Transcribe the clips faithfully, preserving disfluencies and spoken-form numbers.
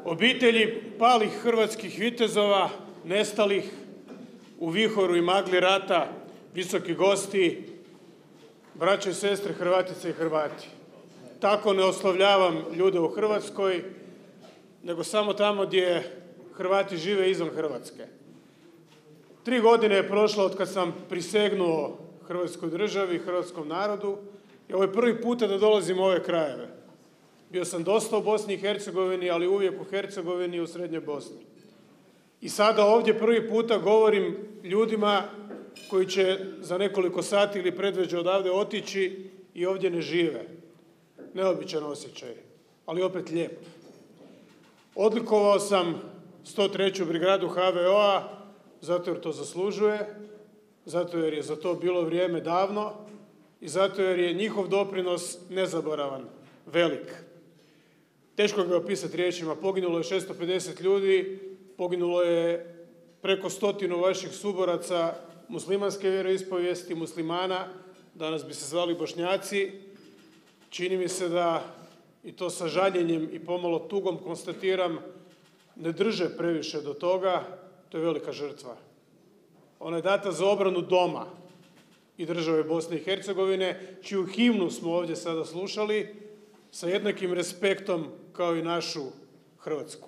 Obitelji palih hrvatskih vitezova, nestalih u vihoru i magli rata, visoki gosti, braće i sestre, Hrvatice i Hrvati. Tako ne oslovljavam ljude u Hrvatskoj, nego samo tamo gdje Hrvati žive izvan Hrvatske. Tri godine je prošlo od kad sam prisegnuo Hrvatskoj državi, hrvatskom narodu i ovo je prvi puta da dolazim u ove krajeve. Bio sam dosta u Bosni i Hercegovini, ali uvijek u Hercegovini i u Srednjoj Bosni. I sada ovdje prvi puta govorim ljudima koji će za nekoliko sati ili predveđe odavde otići i ovdje ne žive. Neobičan osjećaj, ali opet lijep. Odlikovao sam sto treću brigadu H V O-a zato jer to zaslužuje, zato jer je za to bilo vrijeme davno i zato jer je njihov doprinos nezaboravan, velik. Teško ga je opisati riječima. Poginulo je šesto pedeset ljudi, poginulo je preko stotinu vaših suboraca muslimanske vjeroispovijesti, muslimana, danas bi se zvali Bošnjaci. Čini mi se da, i to sa žaljenjem i pomalo tugom konstatiram, ne drže previše do toga. To je velika žrtva. Ona je data za obranu doma i države Bosne i Hercegovine, čiju himnu smo ovdje sada slušali, sa jednakim respektom kao i našu Hrvatsku.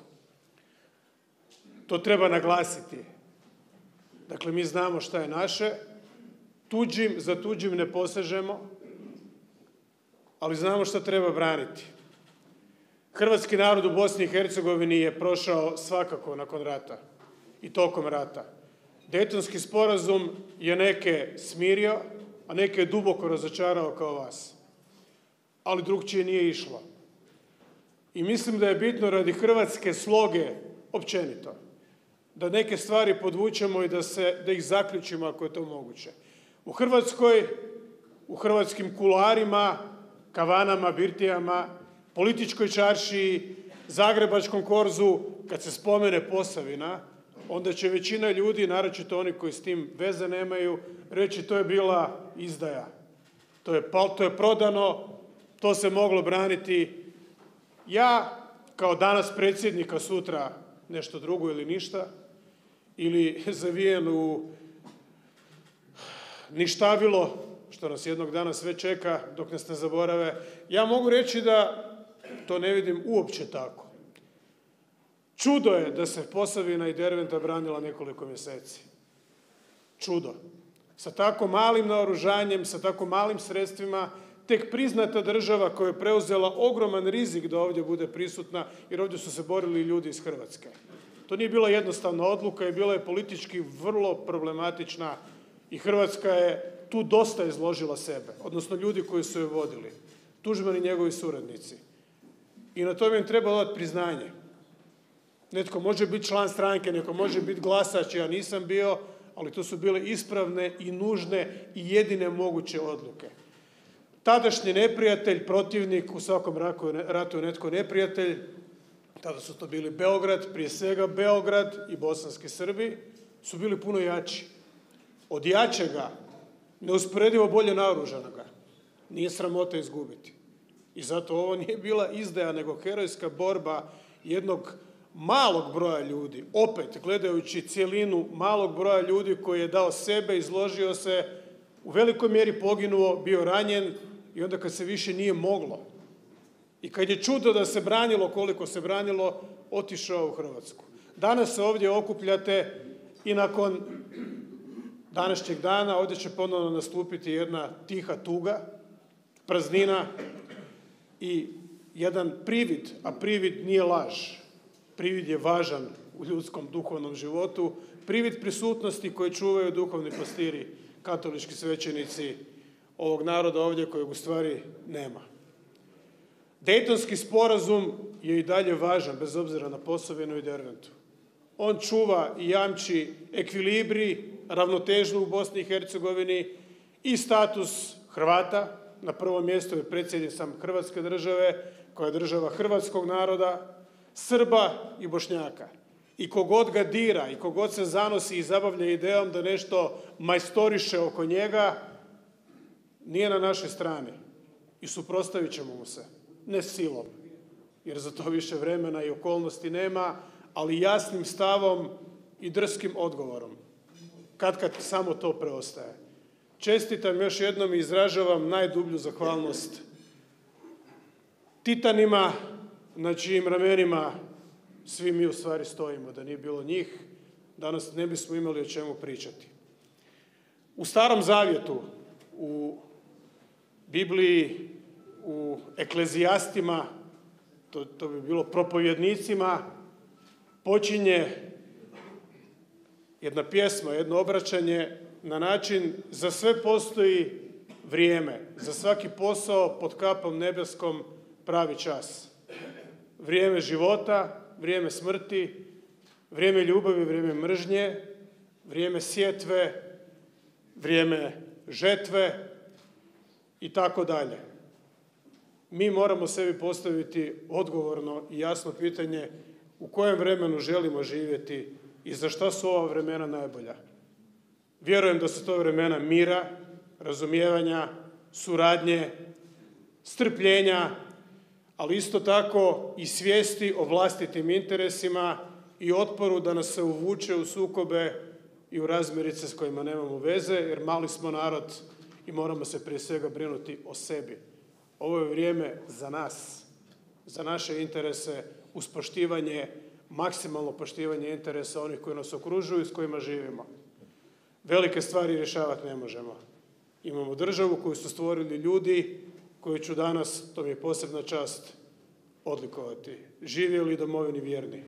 To treba naglasiti. Dakle, mi znamo šta je naše, tuđim za tuđim ne posežemo, ali znamo šta treba braniti. Hrvatski narod u Bosni i Hercegovini je prošao svakako nakon rata i tokom rata. Dejtonski sporazum je neke smirio, a neke je duboko razočarao kao vas. Ali drugčije nije išlo. I mislim da je bitno radi hrvatske sloge općenito, da neke stvari podvučemo i da, se, da ih zaključimo ako je to moguće. U Hrvatskoj, u hrvatskim kuloarima, kavanama, birtijama, političkoj čaršiji, zagrebačkom korzu, kad se spomene Posavina, onda će većina ljudi, naročito oni koji s tim veze nemaju, reći to je bila izdaja. To je, to je prodano, to se moglo braniti. Ja, kao danas predsjednika, sutra nešto drugo ili ništa, ili zavijen u ništavilo, što nas jednog dana sve čeka dok nas ne zaborave, ja mogu reći da to ne vidim uopće tako. Čudo je da se Posavina i Derventa branila nekoliko mjeseci. Čudo. Sa tako malim naoružanjem, sa tako malim sredstvima, tek priznata država koja je preuzela ogroman rizik da ovdje bude prisutna, jer ovdje su se borili ljudi iz Hrvatske. To nije bila jednostavna odluka i bila je politički vrlo problematična i Hrvatska je tu dosta izložila sebe, odnosno ljudi koji su je vodili, Tuđman i njegovi suradnici. I na tome im treba dati priznanje. Netko može biti član stranke, neko može biti glasač, ja nisam bio, ali to su bile ispravne i nužne i jedine moguće odluke. Tadašnji neprijatelj, protivnik, u svakom ratu je netko neprijatelj, tada su to bili Beograd, prije svega Beograd i bosanski Srbi, su bili puno jači. Od jačega, neusporedivo bolje naoružanoga, nije sramota izgubiti. I zato ovo nije bila izdaja, nego herojska borba jednog malog broja ljudi, opet gledajući cjelinu malog broja ljudi koji je dao sebe, izložio se, u velikoj mjeri poginuo, bio ranjen i onda kad se više nije moglo. I kad je čudo da se branilo koliko se branilo, otišao u Hrvatsku. Danas se ovdje okupljate i nakon današnjeg dana ovdje će ponovno nastupiti jedna tiha tuga, praznina i jedan privid, a privid nije laž. Privid je važan u ljudskom duhovnom životu, privid prisutnosti koji čuvaju duhovni pastiri, katolički svećenici ovog naroda ovdje kojeg u stvari nema. Dejtonski sporazum je i dalje važan, bez obzira na Posavinu i Derventu. On čuva i jamči ekvilibri, ravnotežnu u Bosni i Hercegovini i status Hrvata. Na prvom mjestu je predsjednik sam Hrvatske države, koja je država hrvatskog naroda, Srba i Bošnjaka. I kogod ga dira i kogod se zanosi i zabavlja idejom da nešto majstoriše oko njega, nije na našoj strani i suprotstavit ćemo mu se. Ne silom, jer za to više vremena i okolnosti nema, ali jasnim stavom i drskim odgovorom. Katkad samo to preostaje. Čestitam još jednom i izražavam najdublju zahvalnost titanima na čijim ramenima svi mi u stvari stojimo. Da nije bilo njih, danas ne bismo imali o čemu pričati. U Starom Zavjetu, u Bibliji, u Eklezijastima, to, to bi bilo propovjednicima, počinje jedna pjesma, jedno obraćanje na način: za sve postoji vrijeme, za svaki posao pod kapom nebeskom pravi čas. Vrijeme života, vrijeme smrti, vrijeme ljubavi, vrijeme mržnje, vrijeme sjetve, vrijeme žetve i tako dalje. Mi moramo sebi postaviti odgovorno i jasno pitanje u kojem vremenu želimo živjeti i za šta su ova vremena najbolja. Vjerujem da su to vremena mira, razumijevanja, suradnje, strpljenja, ali isto tako i svijesti o vlastitim interesima i otporu da nas se uvuče u sukobe i u razmirice s kojima nemamo veze, jer mali smo narod i moramo se prije svega brinuti o sebi. Ovo je vrijeme za nas, za naše interese, uz poštivanje, maksimalno poštivanje interesa onih koji nas okružuju i s kojima živimo. Velike stvari rješavati ne možemo. Imamo državu koju su stvorili ljudi koji ću danas, to mi je posebna čast, odlikovati. Živjeli domovini vjerni.